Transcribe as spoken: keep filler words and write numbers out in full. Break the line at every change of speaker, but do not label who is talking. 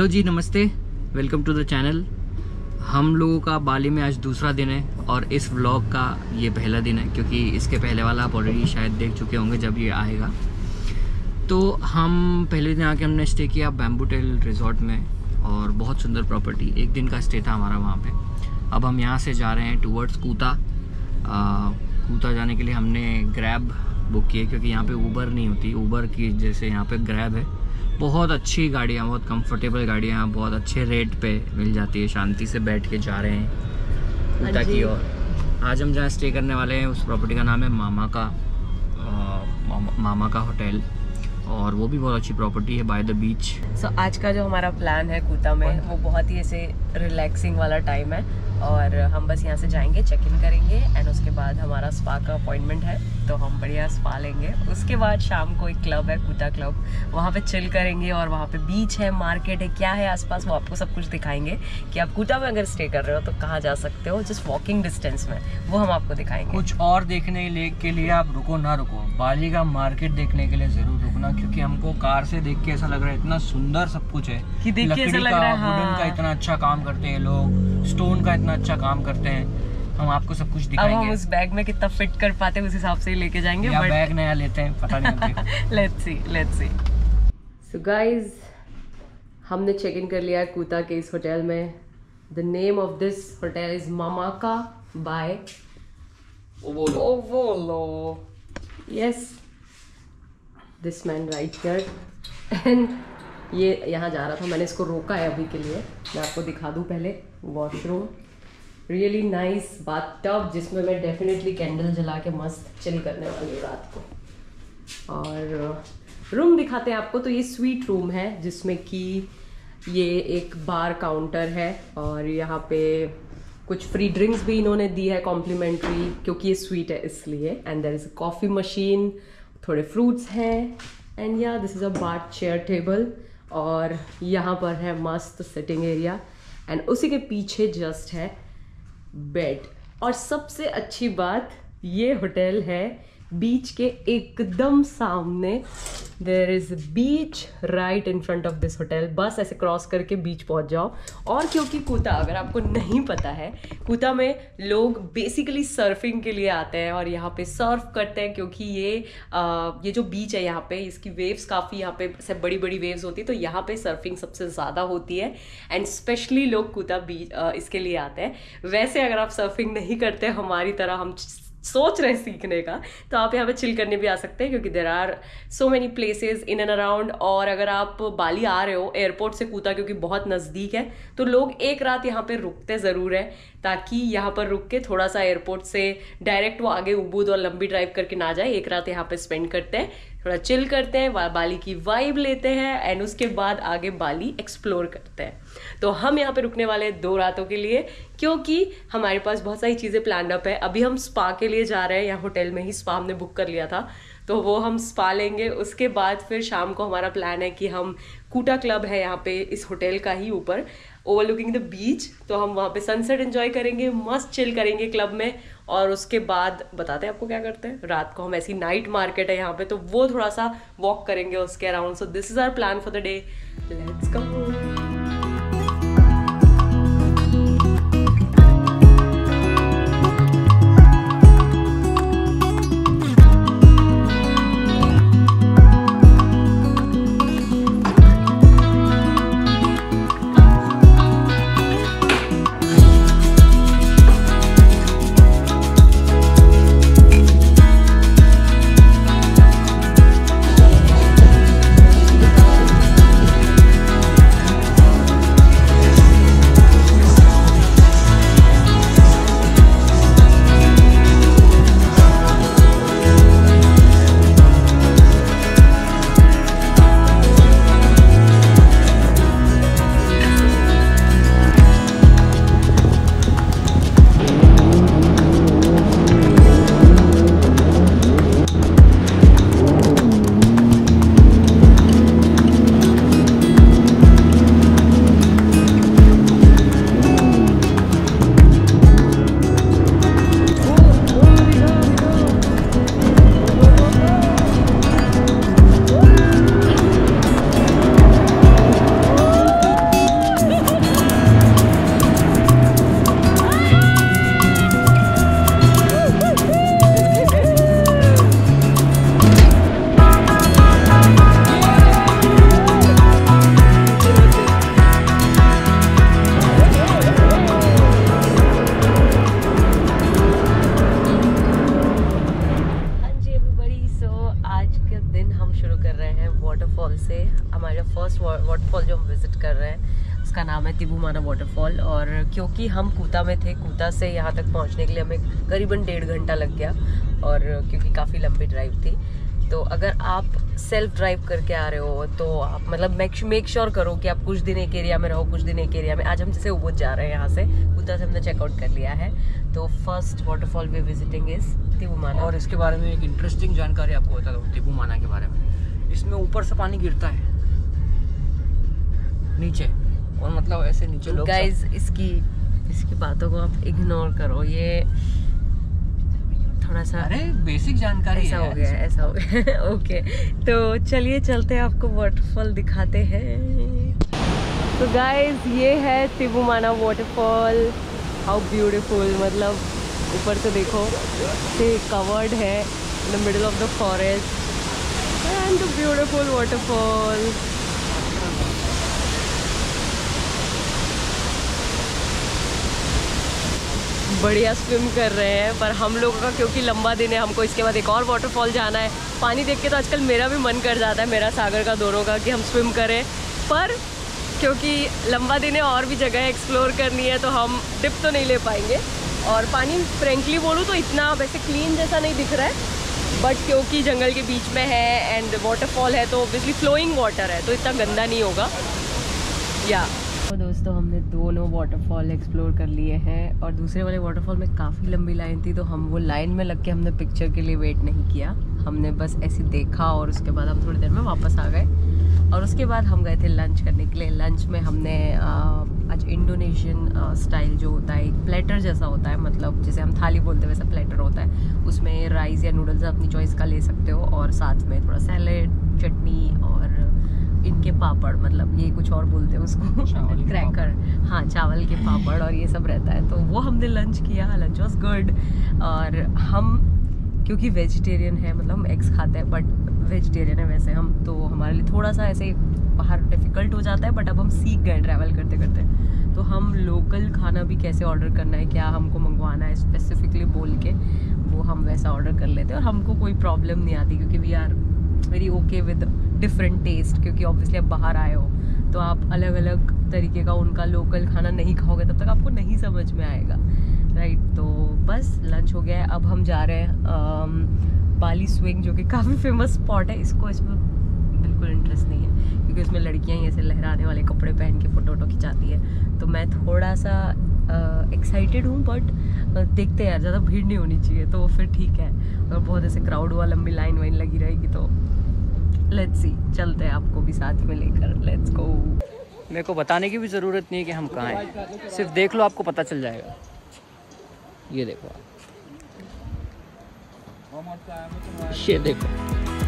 Hello जी, नमस्ते, welcome to the channel. हम लोगों का बाली में आज दूसरा दिन है और इस व्लॉग का ये पहला दिन है, क्योंकि इसके पहले वाला आप ऑलरेडी शायद देख चुके होंगे जब ये आएगा। तो हम पहले दिन आके हमने स्टे किया बैम्बू टेल रिजॉर्ट में, और बहुत सुंदर प्रॉपर्टी, एक दिन का स्टे था हमारा वहाँ पे। अब हम यहाँ से जा रहे हैं टूवर्ड्स कूता। कूता जाने के लिए हमने ग्रैब बुक की है, क्योंकि यहाँ पे ऊबर नहीं होती, ऊबर की जैसे यहाँ पे ग्रैब है। बहुत अच्छी गाड़ियाँ, बहुत कंफर्टेबल गाड़ियाँ, बहुत अच्छे रेट पे मिल जाती है। शांति से बैठ के जा रहे हैं कूता की ओर। आज हम जहाँ स्टे करने वाले हैं उस प्रॉपर्टी का नाम है मामा का आ, मामा, मामा का होटल, और वो भी बहुत अच्छी प्रॉपर्टी है by the beach.
So so, आज का जो हमारा प्लान है कूता में, वो बहुत ही ऐसे रिलैक्सिंग वाला टाइम है, और हम बस यहाँ से जाएंगे, चेक इन करेंगे, एंड उसके बाद हमारा स्पा का अपॉइंटमेंट है, तो हम बढ़िया स्पा लेंगे। उसके बाद शाम को एक क्लब है, कूता क्लब, वहाँ पे चिल करेंगे, और वहाँ पे बीच है, मार्केट है, क्या है आसपास, वो आपको सब कुछ दिखाएंगे कि आप कूता में अगर स्टे कर रहे हो तो कहाँ जा सकते हो, जस्ट वॉकिंग डिस्टेंस में, वो हम आपको दिखाएंगे।
कुछ और देखने के लिए आप रुको ना रुको, बाली का मार्केट देखने के लिए जरूर रुकना, क्योंकि हमको कार से देख के ऐसा लग रहा है इतना सुंदर सब कुछ है
कि देख के ऐसा लग रहा है
वुडन हाँ। का इतना अच्छा काम करते हैं लोग, स्टोन का इतना अच्छा काम करते हैं। हम आपको सब कुछ दिखाएंगे।
अब हम उस बैग में कितना फिट कर पाते हैं उस हिसाब से ही लेके जाएंगे,
या
बट
बैग नया लेते हैं, पता नहीं।
Let's see let's see so guys, हमने चेक इन कर लिया है कूता के इस होटल में। The name of this hotel is Mamaka by Ovolo. Yes, this man right here. And ये यहाँ जा रहा था, मैंने इसको रोका है अभी के लिए, मैं आपको दिखा दूँ पहले वॉशरूम। रियली नाइस बाथटब, जिसमें मैं डेफिनेटली कैंडल जला के मस्त चिल करने वाली हूँ रात को। और रूम दिखाते हैं आपको। तो ये स्वीट रूम है, जिसमें कि ये एक बार काउंटर है, और यहाँ पे कुछ फ्री ड्रिंक्स भी इन्होंने दी है कॉम्प्लीमेंट्री, क्योंकि ये स्वीट है इसलिए। And there is a coffee machine, थोड़े फ्रूट्स हैं, and yeah this is a bar chair table, और यहाँ पर है मस्त सिटिंग एरिया, एंड उसी के पीछे जस्ट है बेड। और सबसे अच्छी बात, ये होटल है बीच के एकदम सामने। There is beach right in front of this hotel. बस ऐसे क्रॉस करके बीच पहुंच जाओ। और क्योंकि कूता, अगर आपको नहीं पता है, कूता में लोग बेसिकली सर्फिंग के लिए आते हैं और यहाँ पे सर्फ करते हैं, क्योंकि ये आ, ये जो बीच है यहाँ पे, इसकी वेव्स काफ़ी यहाँ पे से बड़ी बड़ी वेव्स होती है, तो यहाँ पे सर्फिंग सबसे ज़्यादा होती है, एंड स्पेशली लोग कूता बीच इसके लिए आते हैं। वैसे अगर आप सर्फिंग नहीं करते हमारी तरह, हम सोच रहे हैं सीखने का, तो आप यहाँ पे चिल करने भी आ सकते हैं, क्योंकि there are so many places in and around. और अगर आप बाली आ रहे हो एयरपोर्ट से कूता, क्योंकि बहुत नज़दीक है, तो लोग एक रात यहाँ पे रुकते ज़रूर है, ताकि यहाँ पर रुक के थोड़ा सा एयरपोर्ट से डायरेक्ट वो आगे उबूद और लंबी ड्राइव करके ना जाए, एक रात यहाँ पे स्पेंड करते हैं, थोड़ा चिल करते हैं, बाली की वाइब लेते हैं, एंड उसके बाद आगे बाली एक्सप्लोर करते हैं। तो हम यहाँ पे रुकने वाले हैं दो रातों के लिए, क्योंकि हमारे पास बहुत सारी चीज़ें प्लान अप है। अभी हम स्पा के लिए जा रहे हैं, यहाँ होटल में ही स्पा हमने बुक कर लिया था, तो वो हम स्पा लेंगे। उसके बाद फिर शाम को हमारा प्लान है कि हम कूटा क्लब है यहाँ पे इस होटल का ही ऊपर, ओवरलुकिंग द बीच, तो हम वहाँ पे सनसेट एंजॉय करेंगे, मस्त चिल करेंगे क्लब में। और उसके बाद बताते हैं आपको क्या करते हैं। रात को हम ऐसी नाइट मार्केट है यहाँ पे, तो वो थोड़ा सा वॉक करेंगे उसके around. So this is our plan for the day. Let's go. First waterfall जो हम विजिट कर रहे हैं उसका नाम है तिबुमाना वाटरफॉल। और क्योंकि हम कूता में थे, कूता से यहाँ तक पहुँचने के लिए हमें करीबन डेढ़ घंटा लग गया, और क्योंकि काफ़ी लंबी ड्राइव थी। तो अगर आप सेल्फ ड्राइव करके आ रहे हो तो आप मतलब मेक मेक श्योर करो कि आप कुछ दिन एक एरिया में रहो, कुछ दिन एक एरिया में। आज हम जैसे उबुद जा रहे हैं, यहाँ से कूता से हमने चेकआउट कर लिया है। तो first waterfall we visiting is Tibumana.
और इसके बारे में एक इंटरेस्टिंग जानकारी आपको बता दूँ तिबुमाना के बारे में। इसमें ऊपर से पानी गिरता है नीचे, और मतलब ऐसे नीचे लोग
गाइज इसकी इसकी बातों को आप इग्नोर करो, ये थोड़ा सा
अरे बेसिक जानकारी
ऐसा हो गया है, ऐसा हो गया। ओके, तो चलिए चलते हैं, आपको वाटरफॉल दिखाते हैं। तो गाइज ये है तिबुमाना वाटरफॉल। हाउ ब्यूटीफुल, मतलब ऊपर से देखो से कवर्ड है in the middle of the forest and the beautiful waterfall. बढ़िया स्विम कर रहे हैं, पर हम लोगों का क्योंकि लंबा दिन है, हमको इसके बाद एक और वाटरफॉल जाना है। पानी देख के तो आजकल मेरा भी मन कर जाता है, मेरा सागर का दोनों का, कि हम स्विम करें, पर क्योंकि लंबा दिन है और भी जगह एक्सप्लोर करनी है तो हम डिप तो नहीं ले पाएंगे। और पानी फ्रेंकली बोलूँ तो इतना वैसे क्लीन जैसा नहीं दिख रहा है, बट क्योंकि जंगल के बीच में है एंड वाटरफॉल है तो ऑब्वियसली फ्लोइंग वाटर है तो इतना गंदा नहीं होगा। या तो दोस्तों हमने दोनों वाटरफॉल एक्सप्लोर कर लिए हैं, और दूसरे वाले वाटरफॉल में काफ़ी लंबी लाइन थी, तो हम वो लाइन में लग के हमने पिक्चर के लिए वेट नहीं किया, हमने बस ऐसे देखा और उसके बाद हम थोड़ी देर में वापस आ गए। और उसके बाद हम गए थे लंच करने के लिए। लंच में हमने आज इंडोनेशियन स्टाइल जो होता है, एक प्लेटर जैसा होता है, मतलब जैसे हम थाली बोलते हैं वैसा प्लेटर होता है, उसमें राइस या नूडल्स अपनी चॉइस का ले सकते हो, और साथ में थोड़ा सैलेड, चटनी और इनके पापड़, मतलब ये कुछ और बोलते हैं उसको, क्रैकर, हाँ चावल के पापड़, और ये सब रहता है। तो वो हमने लंच किया, लंच वॉज गुड। और हम क्योंकि वेजिटेरियन है, मतलब हम एग्स खाते हैं बट वेजिटेरियन है वैसे हम, तो हमारे लिए थोड़ा सा ऐसे बाहर डिफ़िकल्ट हो जाता है, बट अब हम सीख गए ट्रैवल करते करते। तो हम लोकल खाना भी कैसे ऑर्डर करना है, क्या हमको मंगवाना है स्पेसिफिकली बोल के, वो हम वैसा ऑर्डर कर लेते हैं, और हमको कोई प्रॉब्लम नहीं आती, क्योंकि we are very okay with different taste. क्योंकि ऑब्वियसली आप बाहर आए हो तो आप अलग अलग तरीके का उनका लोकल खाना नहीं खाओगे, तब तक आपको नहीं समझ में आएगा, राइट। तो बस लंच हो गया है, अब हम जा रहे हैं बाली स्विंग, जो कि काफ़ी फेमस स्पॉट है। इसको इसमें बिल्कुल इंटरेस्ट नहीं है, क्योंकि उसमें लड़कियां ही ऐसे लहराने वाले कपड़े पहन के फ़ोटो वोटो खिंचाती है। तो मैं थोड़ा सा एक्साइटेड हूँ, बट देखते हैं यार, ज़्यादा भीड़ नहीं होनी चाहिए तो फिर ठीक है, और बहुत ऐसे क्राउड हुआ, लंबी लाइन वाइन लगी रहेगी तो लेट्स सी, चलते हैं आपको भी साथ में लेकर, लेट्स गो।
मेरे को बताने की भी ज़रूरत नहीं है कि हम कहाँ हैं, सिर्फ देख लो आपको पता चल जाएगा। ये देखो आप, ये देखो।